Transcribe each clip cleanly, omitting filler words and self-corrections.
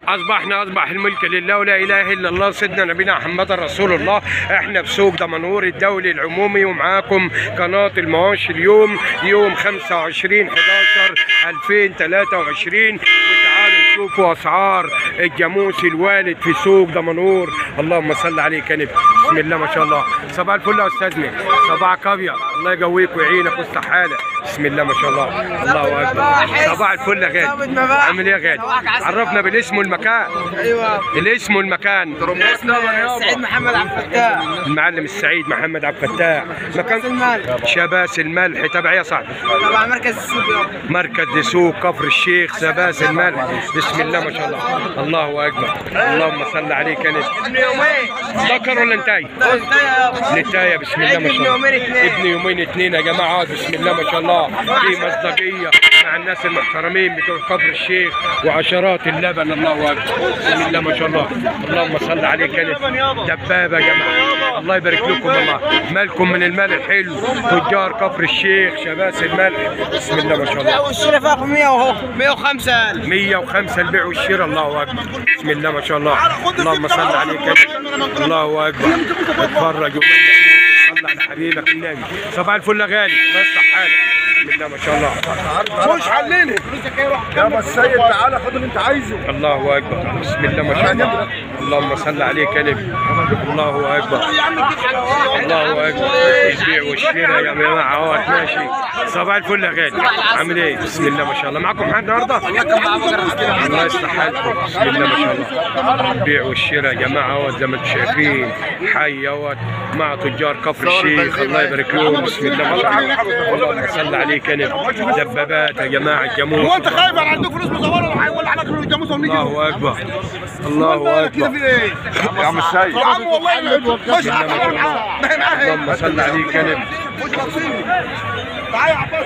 اصبح الملك لله ولا اله الا الله سيدنا نبينا محمد رسول الله. احنا بسوق دمنهور الدولي العمومي، ومعاكم قناه المواشي اليوم يوم 25/11/2023. وتعالوا نشوفوا اسعار الجاموس الوالد في سوق دمنهور. اللهم صل عليك يا نبي. بسم الله ما شاء الله. صباح الفل يا استاذنا، صباحك ابيض، الله يقويك ويعينك ويصلح حالك. بسم الله ما شاء الله، الله اكبر. صباح الفل يا غالي، عامل ايه يا غالي؟ عرفنا بالاسم والمكان. ايوه الاسم والمكان. اسمه السعيد محمد عبد الفتاح. المعلم السعيد محمد عبد الفتاح. مكان الملح، شباس الملح. تبع يا صاحبي؟ تبع مركز السوق. مركز السوق كفر الشيخ شباس الملح. بسم الله ما شاء الله، الله اكبر. اللهم صل عليك يا نبي. ابن يومين ذكر ولا انتاي؟ نتايه. بسم الله ما شاء الله. ابن يومين اثنين يا جماعه. بسم الله ما شاء الله، في مصداقيه مع الناس المحترمين بتوع كفر الشيخ وعشرات اللبن. الله اكبر. بسم الله ما شاء الله، اللهم صل عليك يا نبي. دبابه يا جماعه، الله يبارك لكم. والله مالكم من المال الحلو. تجار كفر الشيخ شباس الملح. بسم الله ما شاء الله. والشراء فاق 100 اهو 105 105 البيع والشراء. الله اكبر. بسم الله ما شاء الله، اللهم صل عليك يا نبي. الله اكبر. اتفرج ومن صل على حبيبك النبي. صباح الفل يا غالي، الله يصلح حالك. بسم الله ما شاء الله. خش حللني يا ابو السيد، تعالى خد اللي انت عايزه. الله اكبر. بسم الله ما شاء الله، اللهم صل عليك يا نبي. الله اكبر، الله اكبر. البيع والشراء يا جماعه اهوت ماشي. صباح الفل يا غالي، عامل ايه؟ بسم الله ما شاء الله. معكم حد النهارده؟ الله يصلح حالكم. بسم الله ما شاء الله. البيع والشراء يا جماعه اهوت زي ما انتم شايفين. حي اهوت مع تجار كفر الشيخ، الله يبارك لهم. بسم الله ما شاء الله، اللهم صل عليك يا نبي. دبابات يا جماعه الجاموس. هو انت خايف على عندك فلوس مزوره ولا على الجاموس ونيجي؟ الله اكبر، الله اكبر. يا عم السيد يا عم والله خش اللهم صل عليك يا نبي. تعالى يا عباس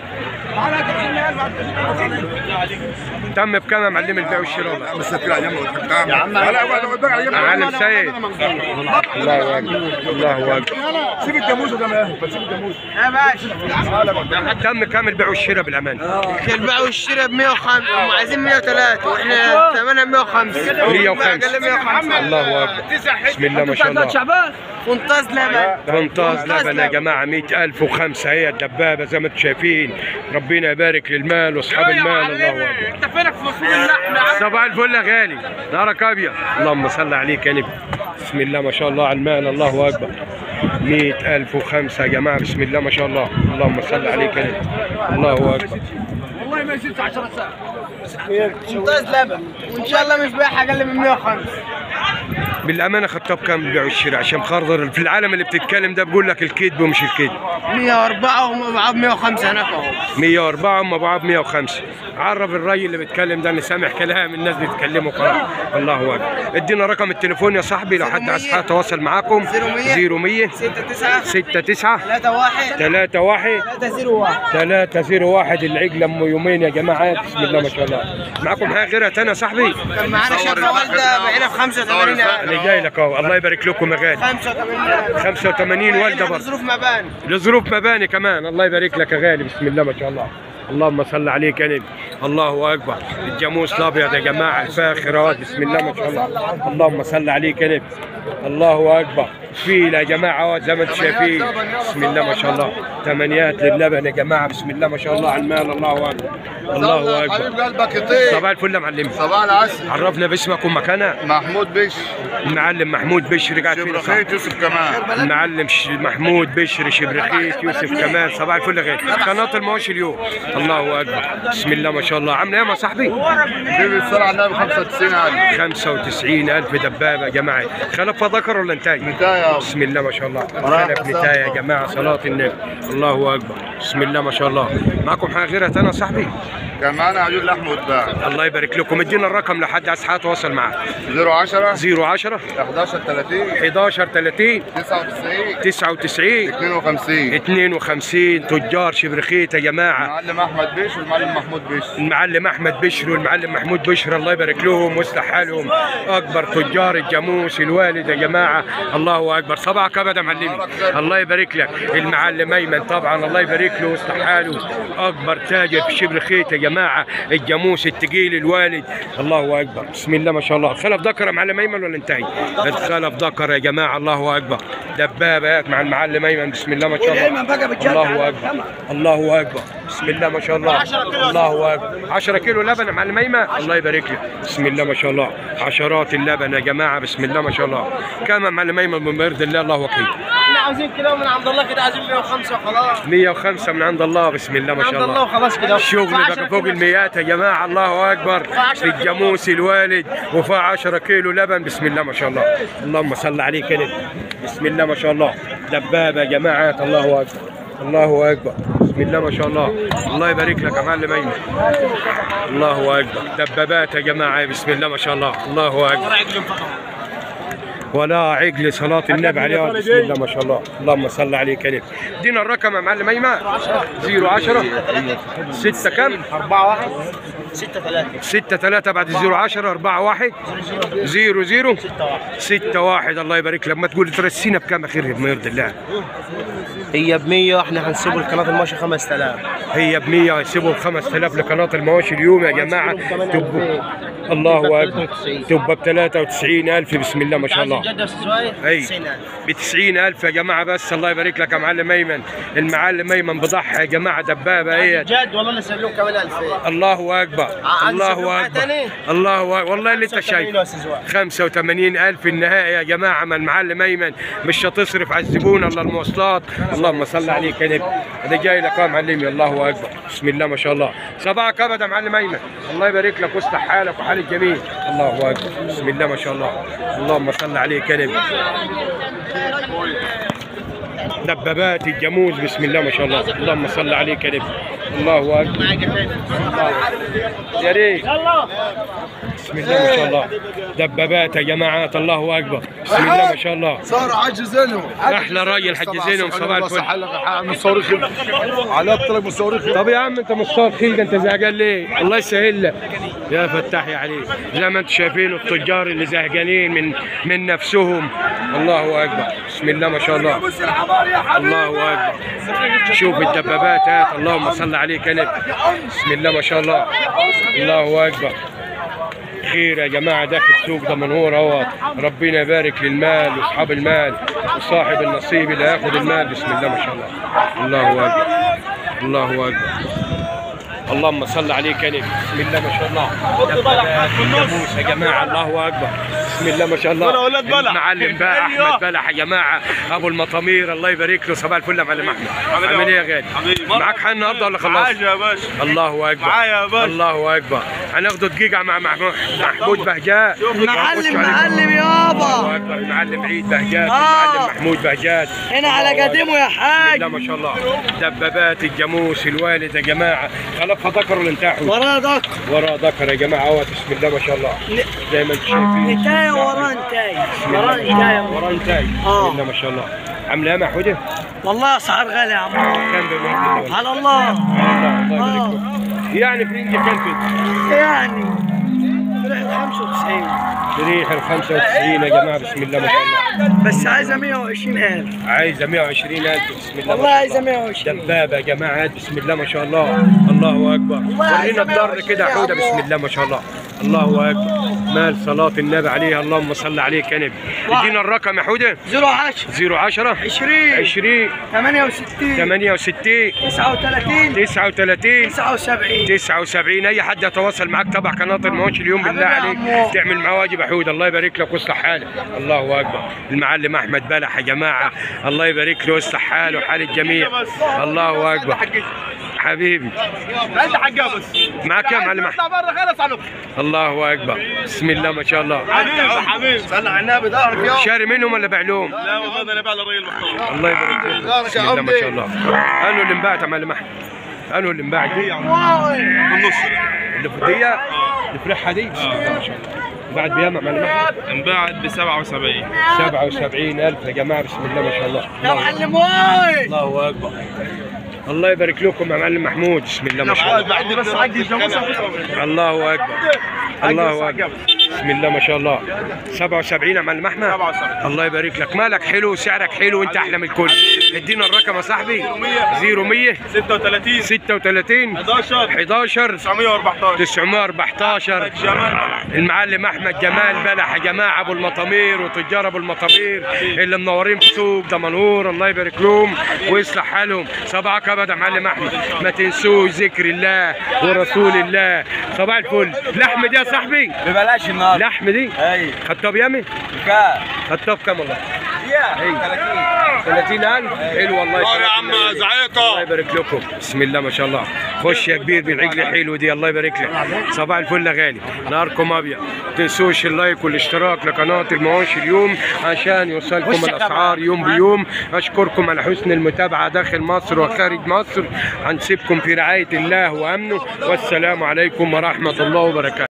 تم بكام يا معلم البيع والشراء؟ بس يا عم معلم سيد. الله اكبر، الله اكبر. سيب الجاموس ده ما سيب الجاموس يا باشا. تم كام البيع والشراء بالامان؟ البيع والشراء ب 105 وهم عايزين 103 واحنا ثمنها 105. 105. الله اكبر. بسم الله ما شاء الله. فنطاز لبن. فنطاز لبن يا جماعه 100,005. هي الدبابه زي ما انتم شايفين. ربنا يبارك للمال واصحاب المال. الله اكبر. انت فينك في مصروف اللحم؟ صباح الفل يا غالي، نهارك ابيض. اللهم صل عليك يا نبي. بسم الله ما شاء الله على المال. الله اكبر. 100,005 يا جماعه. بسم الله ما شاء الله، اللهم صل عليك يا نبي. الله اكبر. والله ما يزيدش 10 ساعات. فنطاز لبن وان شاء الله مش بايع اقل من 105. بالامانه خدتها بكام البيع والشراء؟ عشان خاطر في العالم اللي بتتكلم ده بقول لك الكذب ومش الكذب. 104 وهم باعوا ب 105 هناك اهو. 104 هم باعوا ب 105. عرف الراجل اللي بيتكلم ده ان سامع كلام الناس بيتكلموا خلاص. الله اكبر. ادينا رقم التليفون يا صاحبي لو حد عايز يتواصل معاكم. 0100 69 31 301 العجله ام يومين يا جماعه. بسم الله ما شاء الله. معاكم حاجه غيرها ثانيه يا صاحبي؟ كان معانا شقه والده بعنا ب 85. انا جاي لك اهو، الله يبارك لكم يا غالي. 85 والده برضه. لظروف مباني. لظروف مباني كمان. الله يبارك لك يا غالي. بسم الله ما شاء الله، اللهم صل عليك يا نبي. الله اكبر. الجاموس الابيض يا جماعه الفاخرات. بسم الله ما شاء الله، اللهم صل عليك يا نبي. الله اكبر. فيل يا جماعه زي ما انتم شايفين. بسم الله ما شاء الله. ثمانيات للبن يا جماعه. بسم الله ما شاء الله على المال. الله اكبر، الله اكبر. حبيب قلبك يطير. صباح الفل يا معلم. صباح العسل. عرفنا باسمك ومكانك. محمود بشر. المعلم محمود بشر قاعد فين؟ شبرخيت يوسف كمال. المعلم محمود بشر شبرخيت يوسف كمال. صباح الفل يا غالي. قناه المواشي اليوم. الله اكبر. بسم الله ما شاء الله. عامله ايه يا صاحبي؟ جيب الصلاة على النبي 95,000. 95,000 دبابه يا جماعه. خلف ذكر ولا انتاج؟ نتايا. بسم الله ما شاء الله. خلف نتايا يا جماعه صلاه النبي. الله اكبر. بسم الله ما شاء الله. معكم حاجه غيرها ثانيه يا صاحبي؟ كان معانا عجول لحم واتباع. الله يبارك لكم. ادينا الرقم لحد عايز يتواصل معاه. 010 010 11 30 11 30 99 59 52. 52 تجار شبرخيت يا جماعه. المعلم احمد بشر والمعلم محمود بشر. المعلم احمد بشر والمعلم محمود بشر. الله يبارك لهم ويصلح حالهم. اكبر تجار الجاموس الوالد يا جماعه. الله الله اكبر. صباحك ابدا معلمي. الله يبارك لك. المعلم ايمن طبعا الله يبارك له ويصلح حاله، اكبر تاجر في شبر خيط يا جماعه، الجاموس التقيل الوالد. الله اكبر. بسم الله ما شاء الله. الخلف ذكر يا معلم ايمن ولا انتهي؟ الخلف ذكر يا جماعه. الله اكبر. دبابات مع المعلم ايمن. بسم الله ما شاء الله. الله اكبر. الله اكبر. بسم الله ما شاء الله. الله اكبر. 10 كيلو لبن يا معلم ايمن. الله يبارك لك. بسم الله ما شاء الله. عشرات اللبن يا جماعه. بسم الله ما شاء الله. كم يا معلم ايمن بما يرضي الله؟ الله وكيل. احنا عاوزين كيلو من عند الله كده، عايزين 105 وخلاص. 105 من عند الله. بسم الله ما شاء الله. من عند الله وخلاص كده. الشغل بقى فوق المئات يا جماعه. الله اكبر. في الجاموس الوالد وفي 10 كيلو لبن. بسم الله ما شاء الله. اللهم صل عليه كده. بسم الله ما شاء الله. دبابه يا جماعه. الله اكبر. الله اكبر. بسم الله ما شاء الله. الله يبارك لك يا معلم ايمن. الله اكبر. دبابات يا جماعه. بسم الله ما شاء الله. الله اكبر. ولا عجل صلاة النبي عليه. بسم الله ما شاء الله. اللهم صل عليه كريم. ادينا الرقم يا معلم ايمن. 010 6 كم؟ 4-1 6-3 بعد 010 4-1 00 6-1. الله يبارك لك. ما تقول ترسينا بكام اخير بما يرضي الله؟ هي ب 100 واحنا هنسيبه لقناه المواشي 5000. هي ب 100 هيسيبوا 5000 لقناه المواشي اليوم يا جماعه. تبقى الله اكبر. تبقى ب 93,000. بسم الله ما شاء الله. اي ب 90,000 يا جماعه. بس الله يبارك لك يا معلم ايمن. المعلم ايمن بضحى يا جماعه. دبابه هي جد والله اللي سلوك كمان 2000. الله اكبر. الله اكبر. الله اكبر. والله اللي انت شايفه 85,000 النهائي يا جماعه مع المعلم ايمن. مش هتصرف على الزبون الا المواصلات. اللهم صل عليك يا نبي. انا جاي لك يا معلمي. الله اكبر. بسم الله ما شاء الله. صباحك ابدا يا معلم ايمن. الله يبارك لك واصلح حالك وحال الجميع. الله اكبر. بسم الله ما شاء الله. اللهم صل عليك يا نبي. دبابات الجاموس. بسم الله ما شاء الله. اللهم صل عليك يا نبي. الله اكبر. يا ريت. بسم الله ما شاء الله. دبابات يا جماعه. الله اكبر. بسم الله ما شاء الله. صار حاجزينهم. احلى راجل حجزينهم. صباح الفل. من صواريخ على طلب من صواريخ. طب يا عم انت مختار خيل، انت زهقان ليه؟ الله يسهل لك يا فتاح يا علي. زي ما انتم شايفين التجار اللي زهقانين من نفسهم. الله اكبر. بسم الله ما شاء الله. الله اكبر. شوف الدبابات هات. اللهم صل عليك يا نبي. بسم الله ما شاء الله. الله اكبر. خير يا جماعه داخل السوق ده منور اهوت. ربنا يبارك للمال واصحاب المال وصاحب النصيب اللي هياخد المال. بسم الله ما شاء الله. الله اكبر. الله اكبر. اللهم صل عليك يا نبي. بسم الله ما شاء الله. الجاموس يا جماعه. الله اكبر. بسم الله ما شاء الله. المعلم بقى احمد بلح يا جماعه ابو المطامير. الله يبارك له. صباح الفل يا معلم احمد. عامل ايه يا غالي؟ معاك حل النهارده ولا خلاص؟ معايا يا باشا. الله اكبر. معايا يا باشا. الله اكبر. هناخده دقيقه مع محمود بهجات. معلم يابا. الله اكبر. المعلم عيد بهجات. المعلم محمود بهجات هنا على قديمه يا حاج. بسم الله ما شاء الله. دبابات الجاموس الوالد يا جماعه. خلفها ذكر ولا انتهى؟ وراه ذكر. وراه ذكر يا جماعه اهوت. بسم الله ما شاء الله. زي ما انتم شايفين. نتايه وراه نتايه. وراه نتايه. بسم الله ما شاء الله. عامله ايه يا حوده؟ والله اسعار غاليه يا عم. كام بالمية؟ على الله. الله يبارك لك. يعني في رينج كام كده؟ يعني ريح 95. ريح ال 95 يا جماعه. بسم الله ما شاء الله. بس عايزه 120,000. عايزه 120,000. بسم الله والله عايزه 120. دبابه يا جماعه. بسم الله ما شاء الله. الله اكبر. ورينا الضر كده يا حوده. بسم الله ما شاء الله. الله اكبر. مال صلاه النبي عليه. اللهم صل عليك يا نبي. ادينا الرقم يا حوده. 010 010 20 68 68 39 39 79. اي حد يتواصل معاك تبع قناه المواشي اليوم بالله عليك تعمل معاه واجب يا حود. الله يبارك لك ويصلح حالك. الله اكبر. المعلم احمد بلح يا جماعه. الله يبارك له ويصلح حاله وحال الجميع. الله اكبر. حبيبي انت حاجه بس معاك يا معلم احمد. اطلع بره خلص عنك. الله اكبر. بسم الله ما شاء الله. حبيبي صلى على النبي ظهرك يا شاري منهم ولا باع لهم؟ لا والله ده انا باع للراجل المحترم. الله يبارك فيك. بسم الله ما شاء الله. انو اللي انباعت يا معلم احمد؟ انو اللي انباعت دي؟ في النص اللي في الدقيقه الفرحه دي. بسم الله ما شاء الله. انباعت بيام يا معلم احمد؟ انباعت ب 77. 77,000 يا جماعه. بسم الله ما شاء الله. يا معلم واي. الله اكبر. الله يبارك لكم يا معلم محمود. بسم الله ما شاء الله. بس عندي الله اكبر. الله اكبر. بسم الله ما شاء الله. 77 يا معلم احمد. 77. الله يبارك لك، مالك حلو وسعرك حلو وانت احلى من الكل. ادينا الرقم يا صاحبي. 0100 36 36 11 914. المعلم احمد جمال بلح يا جماعه، ابو المطامير وتجار ابو المطامير اللي منورين في سوق دمنهور، الله يبارك لهم ويصلح حالهم. صباحك ابدا يا معلم احمد، ما تنسوش ذكر الله ورسول الله. صباح الفل. لحم دي يا صاحبي ببلاش النهارده. لحم دي ايوه خدتها بيامي؟ كام؟ خدتها بكام والله؟ 30. 30,000. حلو والله يا عم زعيقه. الله يبارك لكم. بسم الله ما شاء الله. خش يا كبير بالعجل الحلو دي، الله يبارك لك. صباح الفل يا غالي، نهاركم ابيض. ما تنسوش اللايك والاشتراك لقناه المواشي اليوم عشان يوصلكم الاسعار يوم بيوم. اشكركم على حسن المتابعه داخل مصر وخارج مصر. هنسيبكم في رعايه الله وامنه، والسلام عليكم ورحمه الله وبركاته.